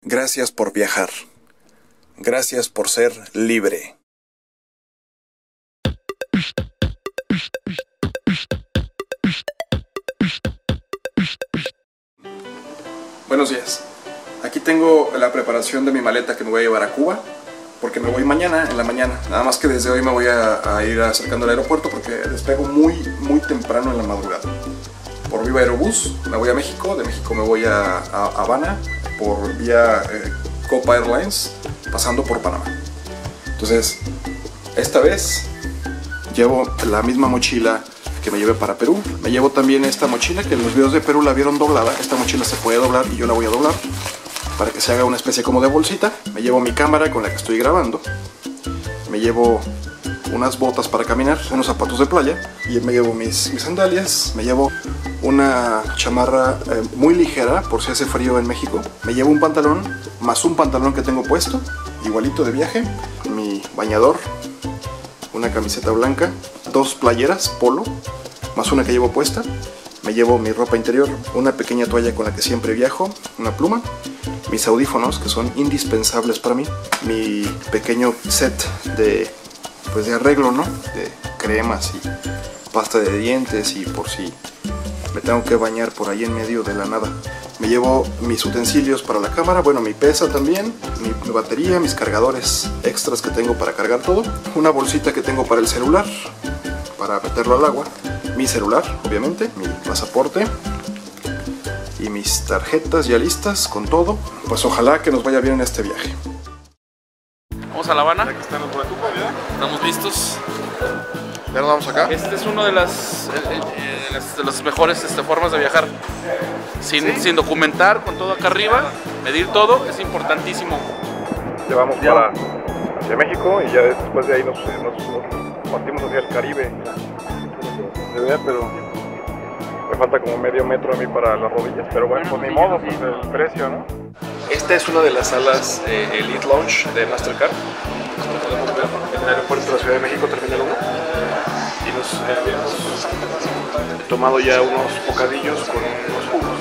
Gracias por viajar. Gracias por ser libre. Buenos días. Aquí tengo la preparación de mi maleta que me voy a llevar a Cuba, porque me voy mañana en la mañana. Nada más que desde hoy me voy a ir acercando al aeropuerto porque despego muy temprano en la madrugada. Por Viva Aerobús me voy a México, de México me voy a Habana por vía Copa Airlines, pasando por Panamá. Entonces, esta vez llevo la misma mochila que me llevé para Perú. Me llevo también esta mochila que en los videos de Perú la vieron doblada. Esta mochila se puede doblar y yo la voy a doblar para que se haga una especie como de bolsita. Me llevo mi cámara con la que estoy grabando. Me llevo unas botas para caminar, unos zapatos de playa, y me llevo mis sandalias. Me llevo una chamarra muy ligera por si hace frío en México. Me llevo un pantalón más un pantalón que tengo puesto, igualito de viaje, mi bañador, una camiseta blanca, dos playeras polo más una que llevo puesta. Me llevo mi ropa interior, una pequeña toalla con la que siempre viajo, una pluma, mis audífonos que son indispensables para mí, mi pequeño set de arreglo, ¿no? De cremas y pasta de dientes, y por si me tengo que bañar por ahí en medio de la nada. Me llevo mis utensilios para la cámara, bueno, mi pesa también, mi batería, mis cargadores extras que tengo para cargar todo, una bolsita que tengo para el celular, para meterlo al agua, mi celular, obviamente, mi pasaporte y mis tarjetas ya listas con todo. Pues ojalá que nos vaya bien en este viaje. Vamos a La Habana. Aquí están los boletos, ¿ya? Estamos listos. Ya nos vamos acá. Este es uno de las mejores formas de viajar. Sin documentar, con todo acá arriba, medir todo, es importantísimo. Llevamos para hacia México y ya después de ahí nos partimos hacia el Caribe. Se ve, pero me falta como medio metro a mí para las rodillas. Pero bueno, pues ni modo, pues el precio, ¿no? Esta es una de las salas Elite Lounge de Mastercard. Como podemos ver, en el aeropuerto de la Ciudad de México, Terminal 1. Y nos hemos tomado ya unos bocadillos con unos jugos.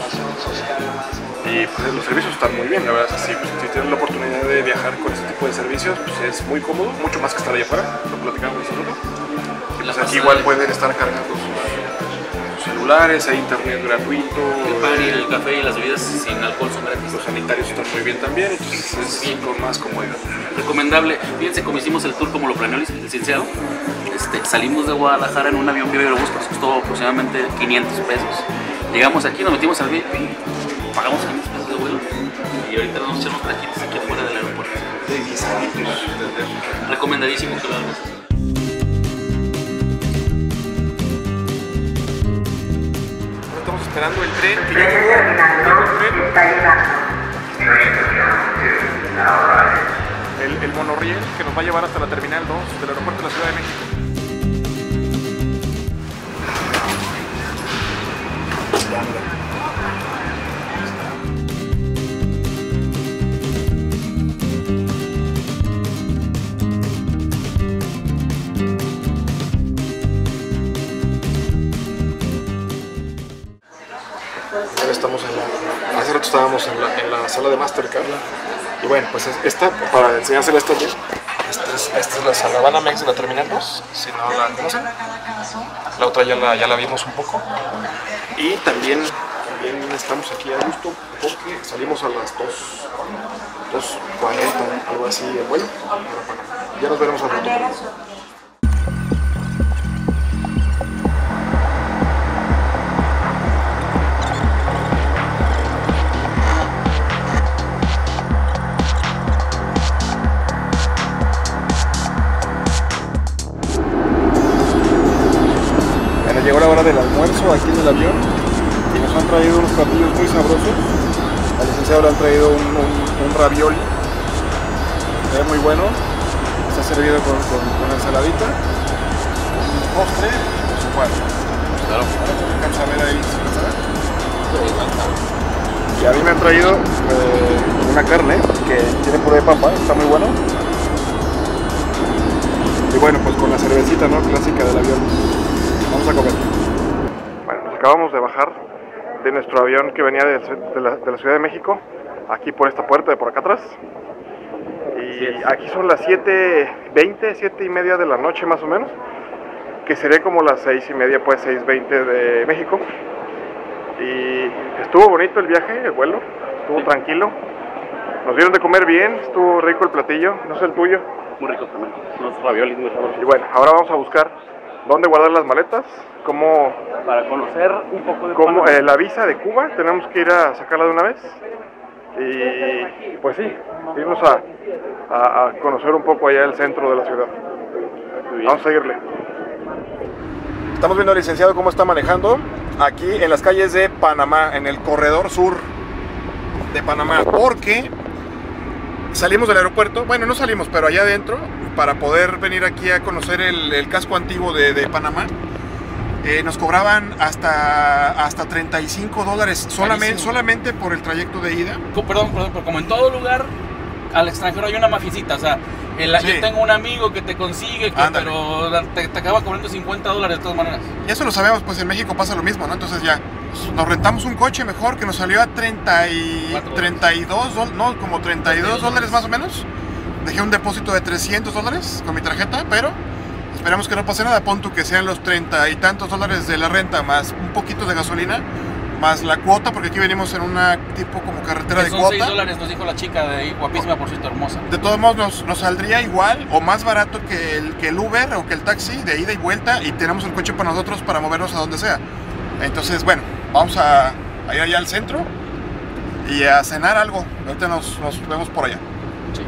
Y pues los servicios están muy bien, la verdad. Si tienen la oportunidad de viajar con este tipo de servicios, pues es muy cómodo, mucho más que estar allá afuera. Lo platicamos hace un rato. Y pues aquí igual pueden estar cargando sus celulares, hay internet gratuito. El pan y el café y las bebidas sin alcohol son gratis. Los sanitarios están muy bien también, entonces es bien con más comodidad. Recomendable. Fíjense cómo hicimos el tour como lo planeó el licenciado. Salimos de Guadalajara en un avión Viva Aerobús que nos costó aproximadamente 500 pesos. Llegamos aquí, nos metimos al VIP, pagamos 500 pesos de vuelo y ahorita nos echamos taquitos aquí afuera del aeropuerto. Recomendadísimo que lo hagas. Estamos esperando el tren, que ya llegó el tren. El monorriel que nos va a llevar hasta la Terminal 2 del aeropuerto de la Ciudad de México. Estamos hace rato estábamos en la sala de Mastercard y bueno, pues esta, para enseñárselas también, esta es la sala Banamex de la Terminal 2, si no la conocen. La otra ya la vimos un poco y también estamos aquí a gusto porque salimos a las 2:40, algo así de vuelo. Ya nos veremos al rato. Llegó la hora del almuerzo aquí en el avión y nos han traído unos platillos muy sabrosos. Al licenciado le han traído un ravioli, se ve muy bueno, está servido con ensaladita, un postre y su cuarto. Claro. Ahora se alcanza a ver ahí, ¿sí? Y a mí me han traído una carne que tiene puré de papa, está muy bueno. Y bueno, pues con la cervecita, ¿no? Clásica del avión. Vamos a comer. Bueno, pues acabamos de bajar de nuestro avión que venía de la Ciudad de México aquí por esta puerta de por acá atrás. Y aquí son las 7:20, 7:30 de la noche más o menos, que sería como las 6:30, pues 6:20 de México. Y estuvo bonito el viaje, el vuelo, estuvo tranquilo. Nos dieron de comer bien, estuvo rico el platillo, no sé el tuyo. Muy rico también, unos raviolis muy sabrosos. Y bueno, ahora vamos a buscar dónde guardar las maletas, cómo... Para conocer un poco de la visa de Cuba, tenemos que ir a sacarla de una vez. Y pues sí, irnos a conocer un poco allá el centro de la ciudad. Vamos a seguirle. Estamos viendo al licenciado cómo está manejando aquí en las calles de Panamá, en el corredor sur de Panamá, porque salimos del aeropuerto, bueno, no salimos, pero allá adentro, para poder venir aquí a conocer el casco antiguo de Panamá. Nos cobraban hasta $35 solamente por el trayecto de ida. Perdón, pero como en todo lugar al extranjero hay una maficita, o sea, sí. Yo tengo un amigo que te consigue, pero te acaba cobrando $50 de todas maneras. Y eso lo sabemos, pues en México pasa lo mismo, ¿no? Entonces ya nos rentamos un coche mejor que nos salió a $32 más o menos. Dejé un depósito de $300 con mi tarjeta, pero esperamos que no pase nada. Pon tú que sean los 30 y tantos dólares de la renta más un poquito de gasolina más la cuota, porque aquí venimos en una tipo como carretera de cuota. Son $6, nos dijo la chica de ahí, guapísima, por cierto, hermosa. De todos modos nos saldría igual o más barato que el Uber o que el taxi de ida y vuelta, y tenemos el coche para nosotros para movernos a donde sea. Entonces, bueno, vamos a ir allá al centro y a cenar algo. Ahorita nos vemos por allá. Sí.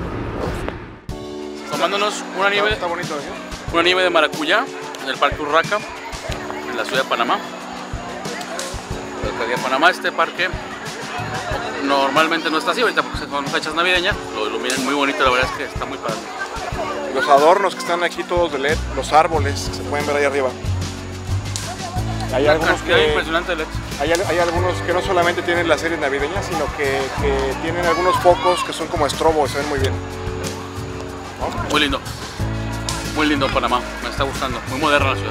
Tomándonos una nieve. Está bonito, ¿sí? Una nieve de maracuyá en el Parque Urraca, en la ciudad de Panamá. La alcaldía de Panamá, este parque normalmente no está así, ahorita porque son fechas navideñas, lo iluminan muy bonito, la verdad es que está muy padre. Los adornos que están aquí todos de LED, los árboles que se pueden ver ahí arriba. Hay algunos que impresionante de LED. Hay algunos que no solamente tienen las series navideñas, sino que tienen algunos focos que son como estrobo y se ven muy bien, ¿no? Muy lindo Panamá, me está gustando, muy moderna la ciudad.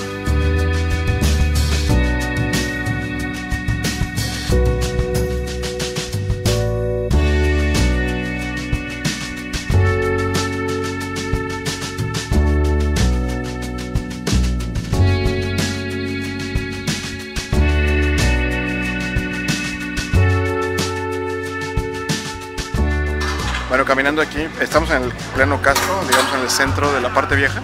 Bueno, caminando aquí, estamos en el pleno casco, digamos en el centro de la parte vieja,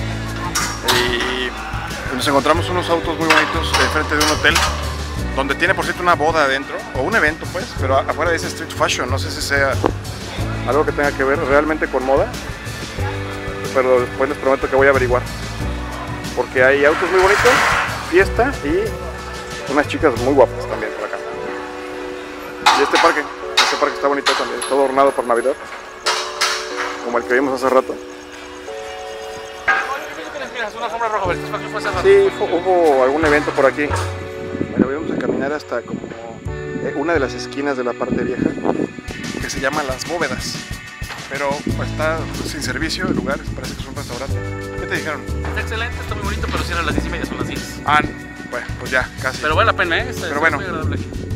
y nos encontramos unos autos muy bonitos frente de un hotel, donde tiene por cierto una boda adentro, o un evento pues, pero afuera dice Street Fashion, no sé si sea algo que tenga que ver realmente con moda, pero después les prometo que voy a averiguar, porque hay autos muy bonitos, fiesta y unas chicas muy guapas también por acá. Y este parque está bonito también, todo adornado por Navidad, como el que vimos hace rato. Sí, hubo algún evento por aquí. Bueno, vamos a caminar hasta como una de las esquinas de la parte vieja, que se llama Las Bóvedas, pero pues, está sin servicio el lugar, parece que es un restaurante. ¿Qué te dijeron? Está excelente, está muy bonito, pero cierra a las 10:30, son las 10. Bueno, pues ya, casi. Pero vale la pena, ¿eh? Pero bueno. Muy agradable.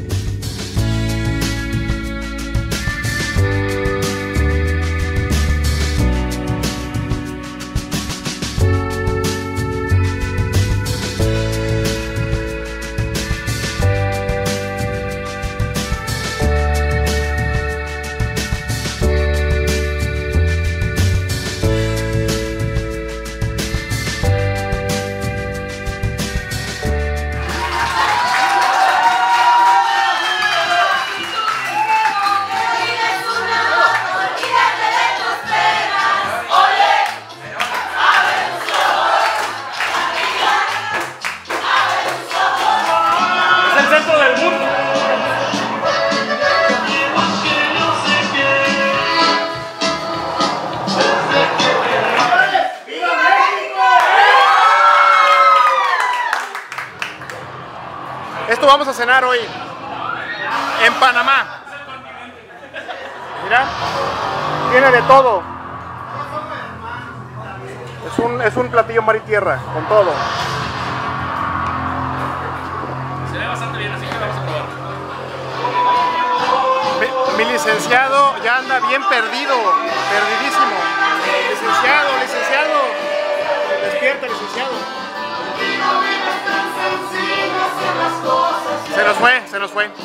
Esto vamos a cenar hoy en Panamá. Mira, tiene de todo. Es un platillo mar y tierra, con todo. Se ve bastante bien, así que vamos a probar. licenciado ya anda bien perdido, perdidísimo. Licenciado, despierta, licenciado. Se nos fue.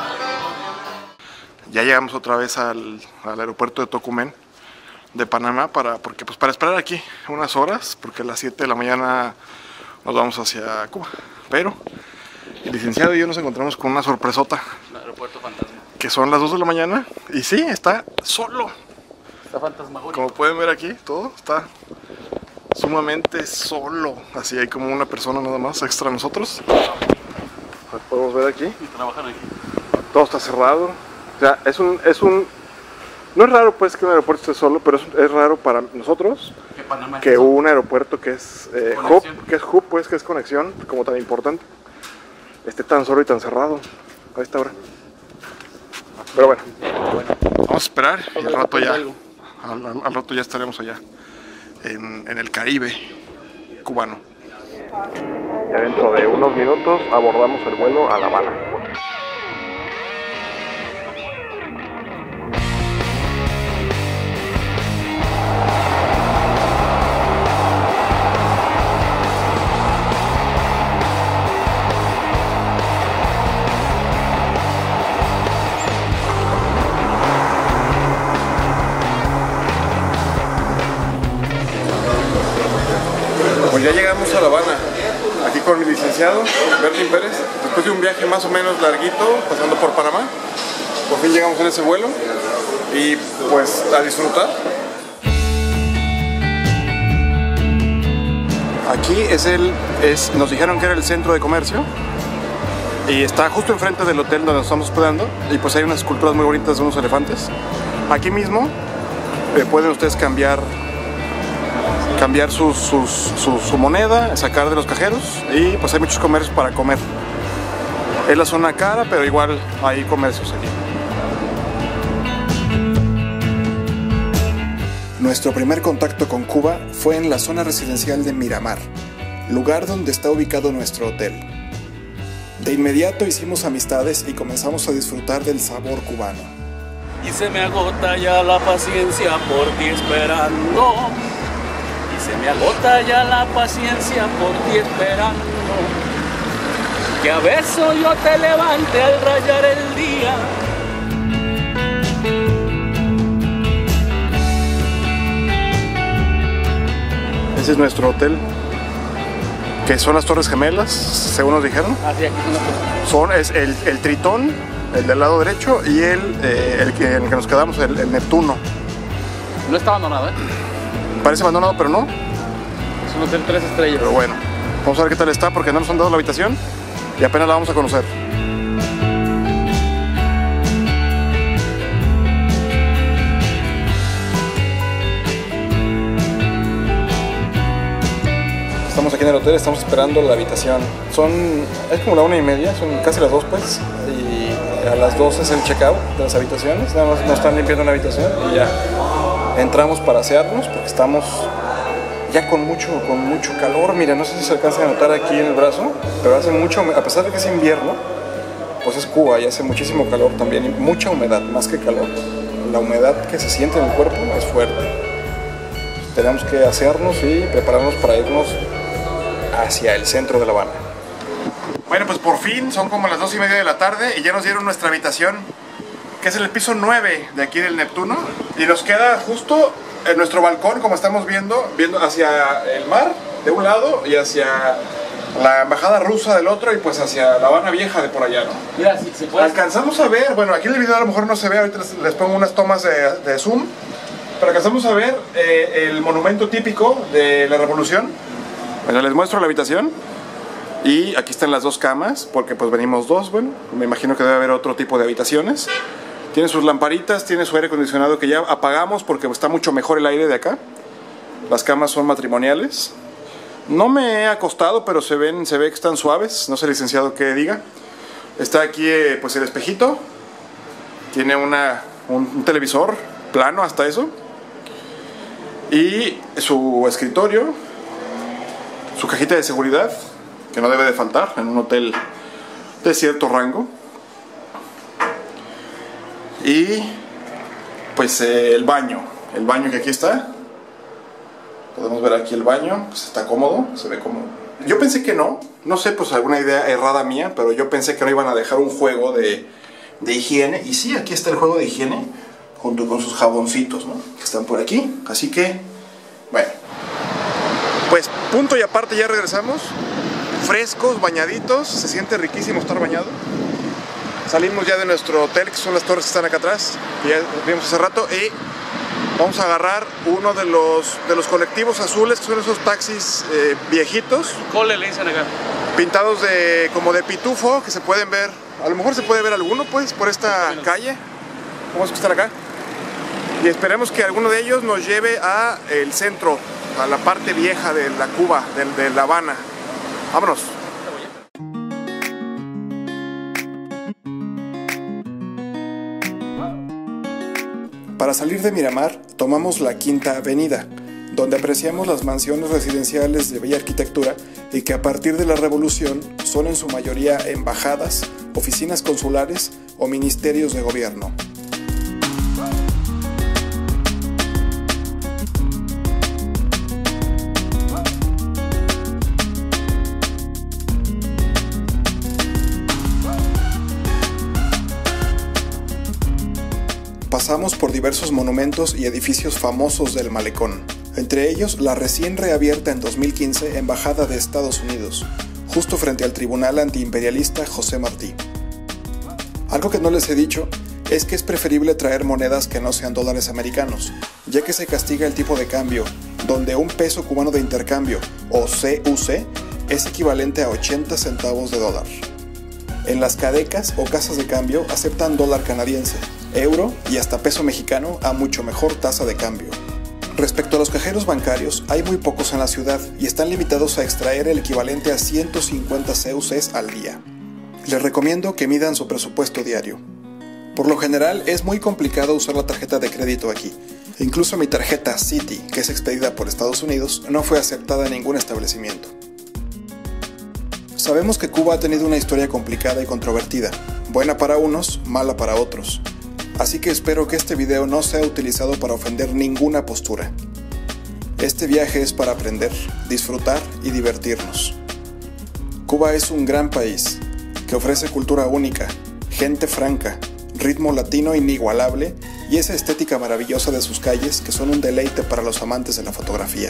Ya llegamos otra vez al aeropuerto de Tocumen de Panamá para esperar aquí unas horas, porque a las 7 de la mañana nos vamos hacia Cuba. Pero el licenciado y yo nos encontramos con una sorpresota. El aeropuerto fantasma. Que son las 2 de la mañana y sí, está solo. Está fantasmagórico. Como pueden ver aquí, todo está sumamente solo. Así hay como una persona nada más extra a nosotros. Podemos ver aquí. Y trabajan aquí. Todo está cerrado. O sea, no es raro pues que un aeropuerto esté solo, pero es raro para nosotros que un aeropuerto que es hub, pues, que es conexión, como tan importante, esté tan solo y tan cerrado a esta hora. Pero bueno, vamos a esperar y al rato ya estaremos allá en el Caribe cubano. Ya dentro de unos minutos abordamos el vuelo a La Habana. Pues ya llegamos a La Habana, aquí con mi licenciado, Bertín Pérez, después de un viaje más o menos larguito, pasando por Panamá. Por fin llegamos en ese vuelo y pues a disfrutar. Aquí nos dijeron que era el centro de comercio y está justo enfrente del hotel donde nos estamos hospedando, y pues hay unas esculturas muy bonitas de unos elefantes. Aquí mismo pueden ustedes cambiar su moneda, sacar de los cajeros, y pues hay muchos comercios para comer. Es la zona cara, pero igual hay comercios aquí. Nuestro primer contacto con Cuba fue en la zona residencial de Miramar, lugar donde está ubicado nuestro hotel. De inmediato hicimos amistades y comenzamos a disfrutar del sabor cubano. Y se me agota ya la paciencia por ti esperando. Se me agota ya la paciencia por ti esperando, que a beso yo te levante al rayar el día. Ese es nuestro hotel, que son las Torres Gemelas, según nos dijeron. Ah, sí, aquí son las Es el Tritón, el del lado derecho, y en el que nos quedamos, el Neptuno. No está abandonado, ¿eh? Parece abandonado, pero no. Es un hotel 3 estrellas. Pero bueno, vamos a ver qué tal está, porque no nos han dado la habitación y apenas la vamos a conocer. Estamos aquí en el hotel, estamos esperando la habitación. Es como la 1:30, son casi las 2 pues. Y a las 2 es el checkout de las habitaciones. Nada más nos están limpiando una habitación y ya entramos para asearnos, porque estamos ya con mucho calor. Mira, no sé si se alcanza a notar aquí en el brazo, pero hace mucho, a pesar de que es invierno, pues es Cuba y hace muchísimo calor también, y mucha humedad, más que calor. La humedad que se siente en el cuerpo es fuerte. Tenemos que asearnos y prepararnos para irnos hacia el centro de La Habana. Bueno, pues por fin son como las 2:30 de la tarde y ya nos dieron nuestra habitación, que es en el piso 9 de aquí del Neptuno, y nos queda justo en nuestro balcón, como estamos viendo hacia el mar de un lado y hacia la embajada rusa del otro, y pues hacia La Habana Vieja de por allá, ¿no? Mira, si se puede. Alcanzamos a ver, bueno, aquí en el video a lo mejor no se ve, ahorita les pongo unas tomas de zoom, pero alcanzamos a ver el monumento típico de la Revolución. Bueno, les muestro la habitación. Y aquí están las 2 camas, porque pues venimos 2, bueno, me imagino que debe haber otro tipo de habitaciones. Tiene sus lamparitas, tiene su aire acondicionado que ya apagamos porque está mucho mejor el aire de acá. Las camas son matrimoniales. No me he acostado, pero se ve que están suaves, no sé, licenciado, qué diga. Está aquí pues el espejito. Tiene un televisor plano hasta eso. Y su escritorio, su cajita de seguridad, que no debe de faltar en un hotel de cierto rango. Y pues el baño que aquí está. Podemos ver aquí el baño, pues está cómodo, se ve cómodo. Yo pensé que no sé, pues alguna idea errada mía, pero yo pensé que no iban a dejar un juego de higiene. Y sí, aquí está el juego de higiene, junto con sus jaboncitos, ¿no? Que están por aquí. Así que, bueno. Pues punto y aparte, ya regresamos. Frescos, bañaditos, se siente riquísimo estar bañado. Salimos ya de nuestro hotel, que son las torres que están acá atrás, que ya vimos hace rato, y vamos a agarrar uno de los colectivos azules, que son esos taxis viejitos. Cole le dicen acá. Pintados como de pitufo, que se pueden ver, a lo mejor se puede ver alguno pues por esta calle. Vamos a estar acá. Y esperemos que alguno de ellos nos lleve a el centro, a la parte vieja de la Cuba, de La Habana. Vámonos. Para salir de Miramar, tomamos la Quinta Avenida, donde apreciamos las mansiones residenciales de bella arquitectura y que a partir de la Revolución son en su mayoría embajadas, oficinas consulares o ministerios de gobierno. Pasamos por diversos monumentos y edificios famosos del malecón, entre ellos la recién reabierta en 2015 Embajada de Estados Unidos, justo frente al Tribunal Antiimperialista José Martí. Algo que no les he dicho es que es preferible traer monedas que no sean dólares americanos, ya que se castiga el tipo de cambio, donde un peso cubano de intercambio, o CUC, es equivalente a 80 centavos de dólar. En las cadecas o casas de cambio aceptan dólar canadiense, euro y hasta peso mexicano a mucho mejor tasa de cambio. Respecto a los cajeros bancarios, hay muy pocos en la ciudad y están limitados a extraer el equivalente a 150 CUCs al día. Les recomiendo que midan su presupuesto diario. Por lo general es muy complicado usar la tarjeta de crédito aquí. Incluso mi tarjeta Citi, que es expedida por Estados Unidos, no fue aceptada en ningún establecimiento. Sabemos que Cuba ha tenido una historia complicada y controvertida, buena para unos, mala para otros. Así que espero que este video no sea utilizado para ofender ninguna postura. Este viaje es para aprender, disfrutar y divertirnos. Cuba es un gran país, que ofrece cultura única, gente franca, ritmo latino inigualable y esa estética maravillosa de sus calles que son un deleite para los amantes de la fotografía.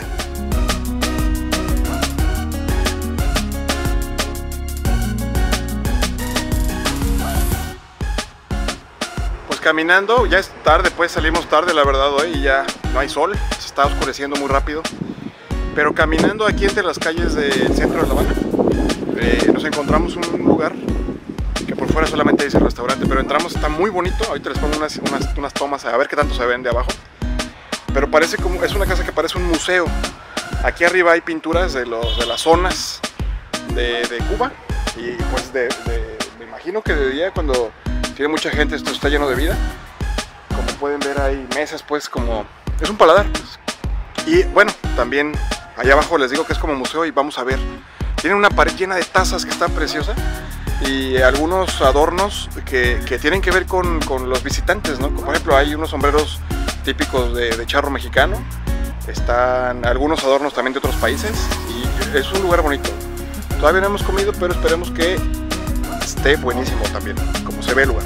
Caminando, ya es tarde, pues salimos tarde la verdad hoy y ya no hay sol, se está oscureciendo muy rápido. Pero caminando aquí entre las calles del centro de La Habana, nos encontramos un lugar que por fuera solamente dice restaurante, pero entramos, está muy bonito. Ahorita les pongo unas tomas a ver qué tanto se ven de abajo. Pero parece como, es una casa que parece un museo. Aquí arriba hay pinturas de las zonas de Cuba y pues me imagino que de día cuando tiene mucha gente esto está lleno de vida. Como pueden ver hay mesas pues como... es un paladar pues. Y bueno, también allá abajo les digo que es como museo y vamos a ver. Tiene una pared llena de tazas que está preciosa y algunos adornos que tienen que ver con los visitantes, ¿no? Por ejemplo hay unos sombreros típicos de charro mexicano. Están algunos adornos también de otros países y es un lugar bonito. Todavía no hemos comido, pero esperemos que esté buenísimo también, como se ve el lugar.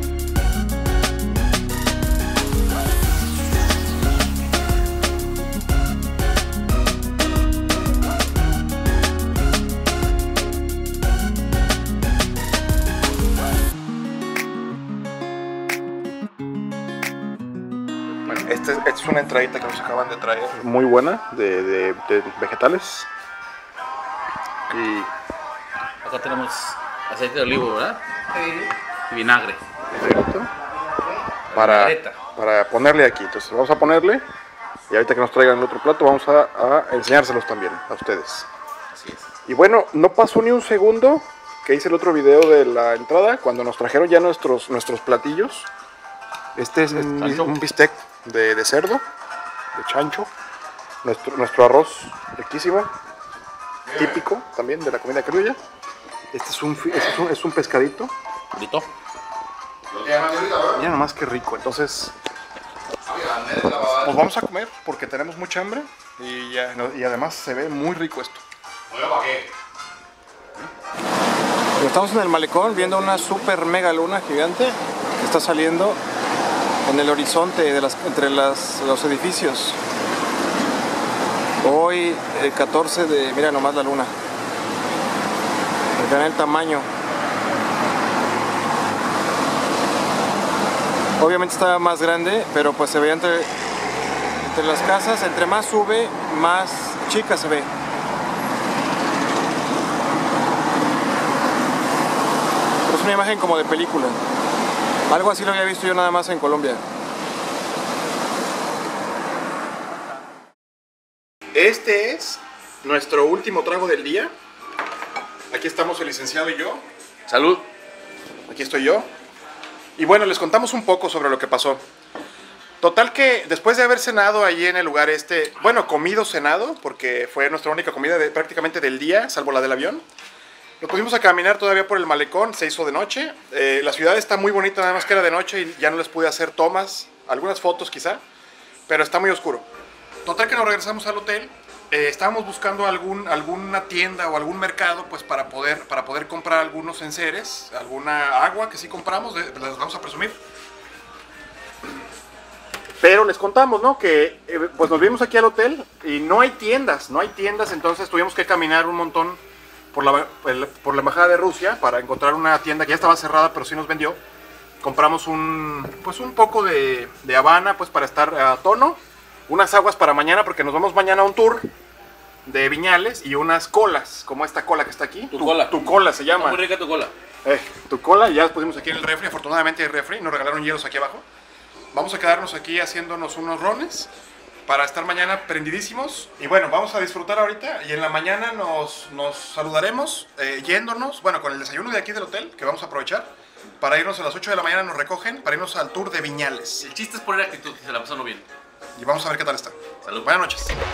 Bueno, esta es una entradita que nos acaban de traer, muy buena, de vegetales. Y acá tenemos aceite de olivo, ¿verdad? Y vinagre. Para ponerle aquí. Entonces vamos a ponerle y ahorita que nos traigan el otro plato vamos a enseñárselos también a ustedes. Así es. Y bueno, no pasó ni un segundo que hice el otro video de la entrada cuando nos trajeron ya nuestros platillos. Este es un bistec de cerdo, de chancho. Nuestro arroz riquísimo, típico también de la comida criolla. Este es un pescadito. ¿Listo? Mira nomás qué rico. Entonces, Pues vamos a comer porque tenemos mucha hambre y además se ve muy rico esto. Estamos en el malecón viendo una super mega luna gigante que está saliendo en el horizonte entre los edificios. Hoy, el 14 de... Mira nomás la luna. Vean el tamaño. Obviamente está más grande, pero pues se ve entre las casas. Entre más sube, más chica se ve. Pero es una imagen como de película. Algo así lo había visto yo nada más en Colombia. Este es nuestro último trago del día. Aquí estamos el licenciado y yo. Salud. Aquí estoy yo. Y bueno, les contamos un poco sobre lo que pasó. Total que después de haber cenado allí en el lugar bueno, comido, cenado, porque fue nuestra única comida prácticamente del día, salvo la del avión. Nos pusimos a caminar todavía por el malecón, se hizo de noche. La ciudad está muy bonita, nada más que era de noche y ya no les pude hacer tomas, algunas fotos quizá, pero está muy oscuro. Total que nos regresamos al hotel. Estábamos buscando alguna tienda o algún mercado pues para poder comprar algunos enseres, alguna agua que sí compramos, les vamos a presumir. Pero les contamos, ¿no? Que pues nos vimos aquí al hotel y no hay tiendas, entonces tuvimos que caminar un montón por la embajada de Rusia para encontrar una tienda que ya estaba cerrada pero sí nos vendió. Compramos un poco de Habana pues para estar a tono, unas aguas para mañana porque nos vamos mañana a un tour de Viñales y unas colas, como esta cola que está aquí. Tu cola se llama. Está muy rica tu cola. Tu cola, ya las pusimos aquí en el refri, afortunadamente hay refri, nos regalaron hielos aquí abajo. Vamos a quedarnos aquí haciéndonos unos rones para estar mañana prendidísimos. Y bueno, vamos a disfrutar ahorita y en la mañana nos saludaremos yéndonos, bueno, con el desayuno de aquí del hotel, que vamos a aprovechar. Para irnos a las 8 de la mañana nos recogen, para irnos al tour de Viñales. El chiste es poner actitud, que se la pasan bien. Y vamos a ver qué tal está. Salud. Buenas noches.